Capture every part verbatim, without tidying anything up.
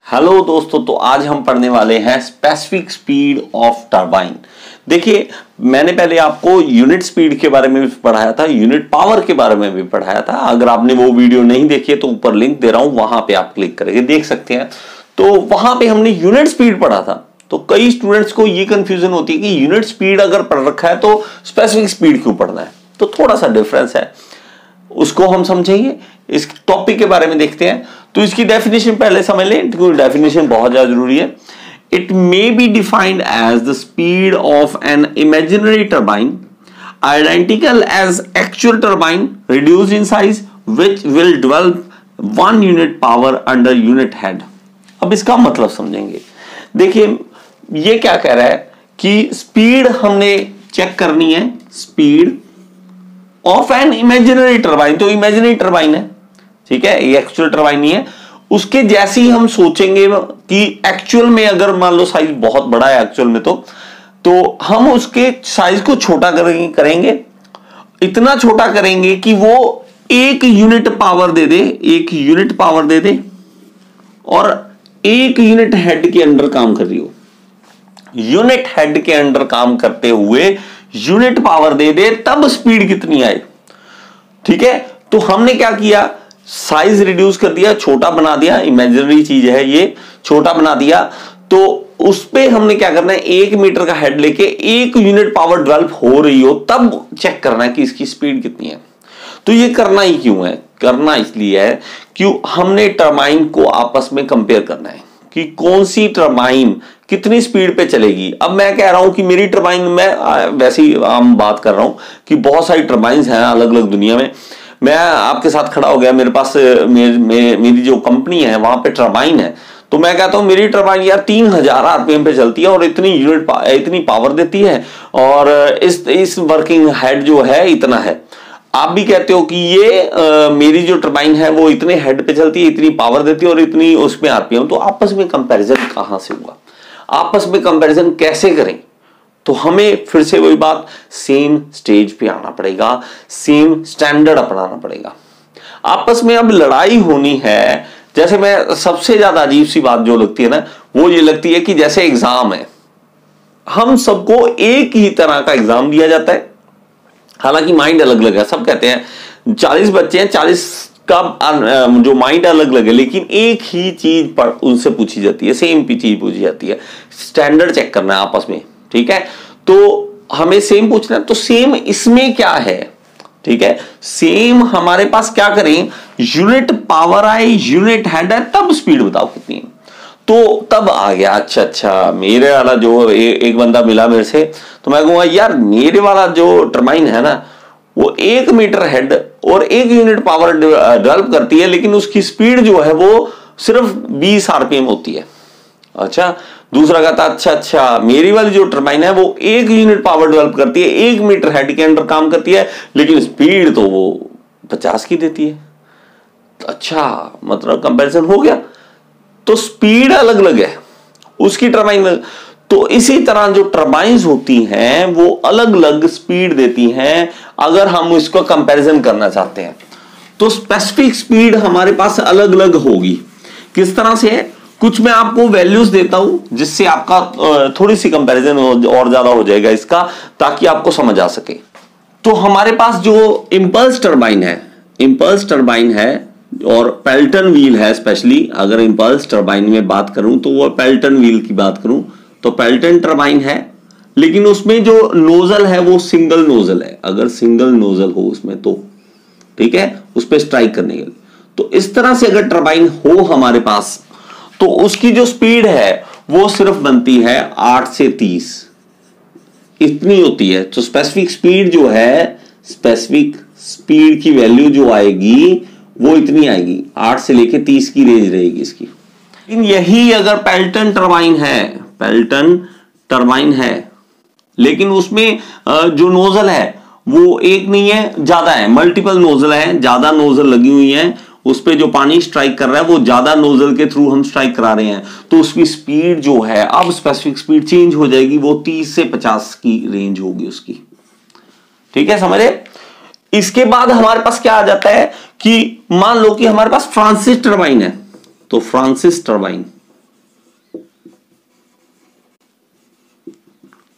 Hello दोस्तों, तो आज हम पढ़ने वाले हैं स्पेसिफिक स्पीड ऑफ टरबाइन। देखिए, मैंने पहले आपको यूनिट स्पीड के बारे में भी पढ़ाया था, यूनिट पावर के बारे में भी पढ़ाया था। अगर आपने वो वीडियो नहीं देखी है तो ऊपर लिंक दे रहा हूं, वहां पे आप क्लिक करके देख सकते हैं। तो वहां पे हमने यूनिट स्पीड पढ़ा था। तो कई स्टूडेंट्स को ये कंफ्यूजन होती है कि यूनिट स्पीड अगर पढ़ रखा है तो स्पेसिफिक स्पीड क्यों पढ़ना है। तो थोड़ा सा डिफरेंस है, उसको हम समझेंगे। इस टॉपिक के बारे में देखते हैं। तो इसकी डेफिनेशन पहले समझ लें, क्योंकि डेफिनेशन बहुत ज्यादा जरूरी है। It may be defined as the speed of an imaginary turbine identical as actual turbine reduced in size which will develop one unit power under unit head. अब इसका मतलब समझेंगे। देखिए, ये क्या कह रहा है कि स्पीड हमने चेक करनी है, speed of an imaginary turbine. तो इमेजिनरी टर्बाइन है, ठीक है, ये एक्चुअल टर्बाइन नहीं है। उसके जैसे ही हम सोचेंगे कि एक्चुअल में अगर मान लो साइज बहुत बड़ा है एक्चुअल में, तो तो हम उसके साइज को छोटा करेंगे करेंगे इतना छोटा करेंगे कि वो एक यूनिट पावर दे दे एक यूनिट पावर दे दे और एक यूनिट हेड के अंडर काम कर रही हो। यूनिट हेड के अंडर काम करते हुए यूनिट पावर दे दे, तब स्पीड कितनी आए। ठीक है, तो हमने क्या किया, साइज रिड्यूस कर दिया, छोटा बना दिया। इमेजिनरी चीज है ये, छोटा बना दिया। तो उस पे हमने क्या करना है, एक मीटर का हेड लेके एक यूनिट पावर डेवलप हो रही हो तब चेक करना है कि इसकी स्पीड कितनी है। तो ये करना ही क्यों है, करना इसलिए है क्यों हमने टरबाइन को आपस में कंपेयर करना है कि कौन सी टरबाइन कितनी स्पीड पे चलेगी। अब मैं कह रहा हूं कि मेरी टरबाइन, मैं वैसे ही आम बात कर रहा हूं कि बहुत सारी टरबाइंस हैं अलग अलग दुनिया में। मैं आपके साथ खड़ा हो गया, मेरे पास मेर, मेर, मेरी जो कंपनी है वहां पे टरबाइन है, तो मैं कहता हूं मेरी टरबाइन यार तीन हजार आरपीएम पे चलती है और इतनी यूनिट पा, इतनी पावर देती है और इस इस वर्किंग हेड जो है इतना है। आप भी कहते हो कि ये आ, मेरी जो टरबाइन है वो इतने हेड पे चलती है, इतनी पावर देती है और इतनी उसमें आरपीएम। तो आपस में कंपैरिजन कहां से हुआ, आपस में कंपैरिजन कैसे करें। तो हमें फिर से वही बात, सेम स्टेज पे आना पड़ेगा, सेम स्टैंडर्ड अपनाना पड़ेगा। आपस में अब लड़ाई होनी है। जैसे मैं सबसे ज्यादा अजीब सी बात जो लगती है ना, वो ये लगती है कि जैसे एग्जाम है, हम सबको एक ही तरह का एग्जाम दिया जाता है, हालांकि माइंड अलग अलग है। सब कहते हैं चालीस बच्चे हैं, चालीस का जो माइंड अलग अलग है, लेकिन एक ही चीज पर उनसे पूछी जाती है, सेम चीज पूछी जाती है। स्टैंडर्ड चेक करना है आपस में, ठीक है। तो हमें सेम पूछना है, तो सेम इसमें क्या है, ठीक है। सेम हमारे पास क्या करें, यूनिट पावर आए, यूनिट हेड है, तब स्पीड बताओ कितनी है। तो तब आ गया, अच्छा अच्छा मेरे वाला जो ए, एक बंदा मिला मेरे से, तो मैं कहूंगा यार मेरे वाला जो टरबाइन है ना वो एक मीटर हेड और एक यूनिट पावर डेवलप करती है, लेकिन उसकी स्पीड जो है वो सिर्फ बीस आरपीएम होती है। अच्छा, दूसरा कहता अच्छा अच्छा मेरी वाली जो टरबाइन है वो एक यूनिट पावर डेवलप करती है, एक मीटर हेड के अंडर काम करती है, लेकिन स्पीड तो वो पचास की देती है। अच्छा, मतलब कंपैरिजन हो गया। तो स्पीड अलग अलग है उसकी टरबाइन। तो इसी तरह जो टरबाइंस होती हैं वो अलग अलग स्पीड देती हैं। अगर हम इसको कंपैरिजन करना चाहते हैं तो स्पेसिफिक स्पीड हमारे पास अलग अलग होगी। किस तरह से है, कुछ मैं आपको वैल्यूज देता हूं जिससे आपका थोड़ी सी कंपैरिजन और ज्यादा हो जाएगा इसका, ताकि आपको समझ आ सके। तो हमारे पास जो इंपल्स टरबाइन है, इंपल्स टरबाइन है और पेल्टन व्हील है। स्पेशली अगर इंपल्स टरबाइन में बात करूं तो वो पेल्टन व्हील की बात करूं तो पेल्टन टरबाइन है, लेकिन उसमें जो नोजल है वो सिंगल नोजल है। अगर सिंगल नोजल हो उसमें तो ठीक है, उस पर स्ट्राइक करने के लिए। तो इस तरह से अगर टरबाइन हो हमारे पास तो उसकी जो स्पीड है वो सिर्फ बनती है आठ से तीस, इतनी होती है। तो स्पेसिफिक स्पीड जो है, स्पेसिफिक स्पीड की वैल्यू जो आएगी वो इतनी आएगी, आठ से लेके तीस की रेंज रहेगी इसकी। लेकिन यही अगर पेल्टन टरबाइन है, पेल्टन टरबाइन है, लेकिन उसमें जो नोजल है वो एक नहीं है, ज्यादा है, मल्टीपल नोजल है, ज्यादा नोजल लगी हुई है, उस पे जो पानी स्ट्राइक कर रहा है वो ज्यादा नोजल के थ्रू हम स्ट्राइक करा रहे हैं, तो उसकी स्पीड जो है अब स्पेसिफिक स्पीड चेंज हो जाएगी, वो तीस से पचास की रेंज होगी उसकी। ठीक है, समझे। इसके बाद हमारे पास क्या आ जाता है कि मान लो कि हमारे पास फ्रांसिस टरबाइन है, तो फ्रांसिस टरबाइन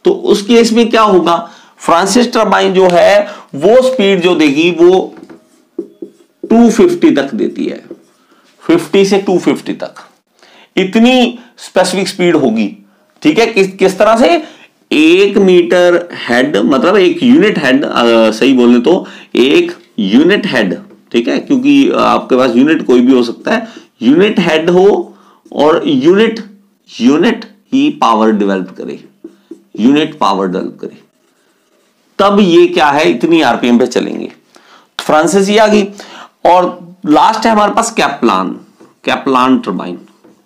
तो उस केस में क्या होगा, फ्रांसिस टर्बाइन जो है वो स्पीड जो देगी वो दो सौ पचास तक देती है, पचास से दो सौ पचास तक इतनी स्पेसिफिक स्पीड होगी। ठीक है, किस किस तरह से, एक मीटर हेड मतलब एक यूनिट हेड, सही बोले तो एक यूनिट हेड, ठीक है, क्योंकि आपके पास यूनिट कोई भी हो सकता है, यूनिट हेड हो और यूनिट यूनिट ही पावर डेवलप करे, यूनिट पावर डेवलप करे, तब ये क्या है इतनी आरपीएम पे चलेंगे। फ्रांसिस ही आ गई। और लास्ट है हमारे पास कैप्लान, कैप्लान टर्बाइन।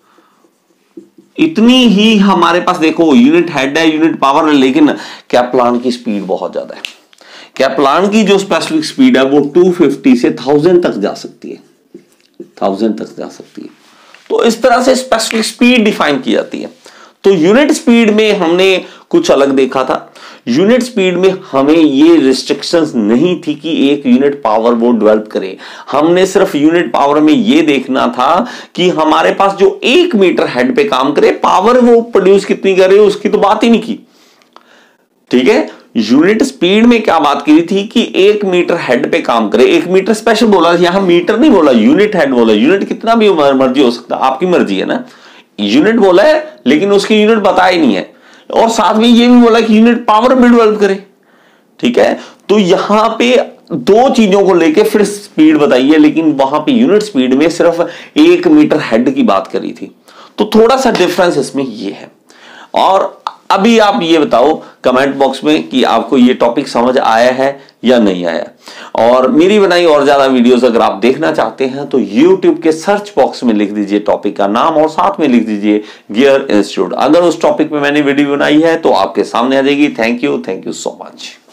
इतनी ही हमारे पास देखो यूनिट हेड है, यूनिट पावर है, लेकिन कैप्लान की स्पीड बहुत ज्यादा है। कैप्लान की जो स्पेसिफिक स्पीड है वो दो सौ पचास से थाउजेंड तक जा सकती है, थाउजेंड तक जा सकती है। तो इस तरह से स्पेसिफिक स्पीड डिफाइन की जाती है। तो यूनिट स्पीड में हमने कुछ अलग देखा था। यूनिट स्पीड में हमें ये रिस्ट्रिक्शंस नहीं थी कि एक यूनिट पावर वो डेवलप करे। हमने सिर्फ यूनिट पावर में ये देखना था कि हमारे पास जो एक मीटर हेड पे काम करे, पावर वो प्रोड्यूस कितनी करे उसकी तो बात ही नहीं की। ठीक है, यूनिट स्पीड में क्या बात की थी कि एक मीटर हेड पे काम करे। एक मीटर स्पेशल बोला, यहां मीटर नहीं बोला, यूनिट हेड बोला। यूनिट कितना भी मर्जी हो सकता, आपकी मर्जी है ना। यूनिट बोला है लेकिन उसकी यूनिट बताई नहीं है, और साथ में ये भी बोला कि यूनिट पावर भी डेवलप करे। ठीक है, तो यहां पे दो चीजों को लेके फिर स्पीड बताई है, लेकिन वहां पे यूनिट स्पीड में सिर्फ एक मीटर हेड की बात करी थी। तो थोड़ा सा डिफरेंस इसमें ये है। और अभी आप ये बताओ कमेंट बॉक्स में कि आपको ये टॉपिक समझ आया है या नहीं आया। और मेरी बनाई और ज्यादा वीडियोस अगर आप देखना चाहते हैं तो यूट्यूब के सर्च बॉक्स में लिख दीजिए टॉपिक का नाम और साथ में लिख दीजिए गियर इंस्टीट्यूट। अगर उस टॉपिक पे मैंने वीडियो बनाई है तो आपके सामने आ जाएगी। Thank you, thank you so much.